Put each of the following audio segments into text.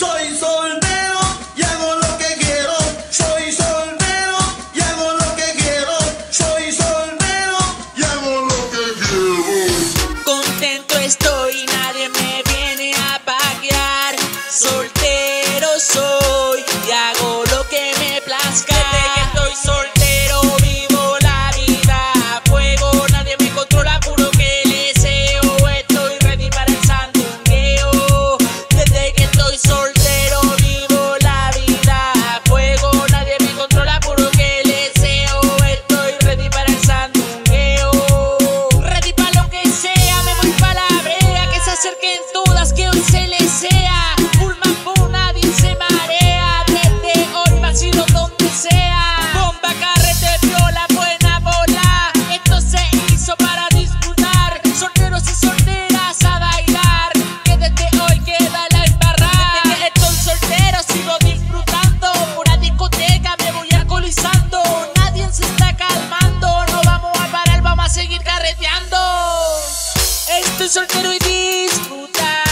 Soy soltero y hago lo que quiero. Soy soltero y hago lo que quiero. Soy soltero y hago lo que quiero. Contento estoy, nadie me viene a paquear. Soltero soy y hago lo que me plazca. Desde que estoy soltero vivo la vida a fuego. Nadie me controla, puro que deseo. Estoy ready para el sandungueo. Desde que estoy soltero vivo la vida a fuego. Nadie me controla, puro que deseo. Estoy ready para el sandungueo. Ready para lo que sea, me voy para la brea. Que se acerquen todas, que hoy se les sea. Full mambo, nadie se marea. Desde hoy vacilo donde sea. Bomba, carrete, viola, buena bola. Esto se hizo para disfrutar. Solteros y solteras a bailar. Que desde hoy queda la embarrada. Desde que estoy soltero sigo disfrutando. Pura discoteca me voy alcoholizando. Nadie se está calmando. No vamos a parar, vamos a seguir carreteando. Estoy soltero y disfrutando.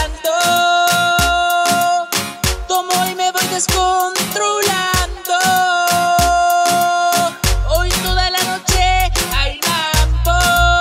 Tomo y me voy descontrolando. Hoy toda la noche hay mambo.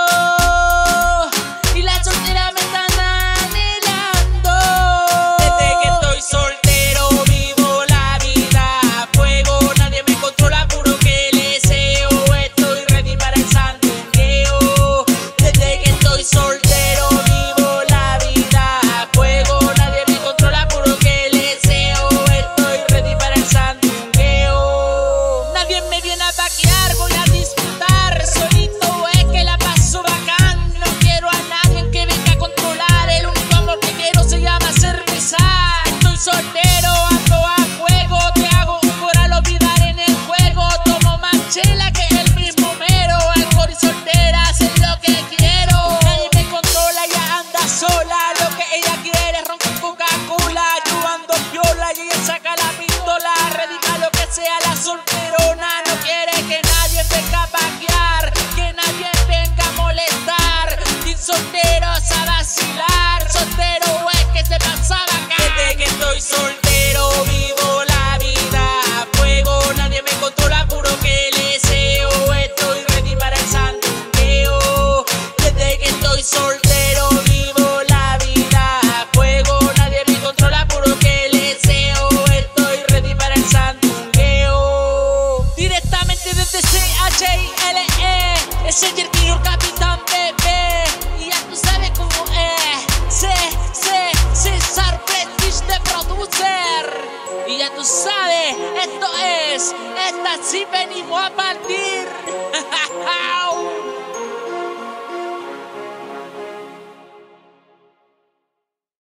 Y las solteras me están anhelando. Desde que estoy soltero vivo la vida a fuego. Nadie me controla, puro que deseo. Estoy ready para el sandungueo. Desde que estoy soltero vivo la vida a fuego. Nadie me controla, puro que deseo. Estoy ready para el sandungueo. Nadie me viene a vaquear, voy a disfrutar. Solito es que la paso bacán. No quiero a nadie que venga a controlar. El único amor que quiero se llama cerveza. Estoy soltero, ando a fuego. Te hago un coral olvidar en el juego. Tomo más chela que el mismo mero. Alcohol y solteras es lo que quiero. Nadie me controla, ella anda sola. Lo que ella quiere es ron con Coca-Cola. Yo ando viola y ella saca la pistola. Redica lo que sea la solterona. No quiere que nadie venga a vaquear, que nadie venga a molestar. Sin solteros a vacilar. Soltero es que se pasa bacán. Desde que estoy soltero vivo la vida a fuego. Nadie me controla, puro que deseo. Estoy ready para el sandungueo. Desde que estoy soltero vivo la vida a fuego. Nadie me controla, puro que deseo. Estoy ready para el sandungueo. Directamente desde CHILE, ese es el Quiero Capitán Bebé. Y ya tú sabes cómo es. César Prestige de producer. Y ya tú sabes, esto es. Esta sí venimos a parar.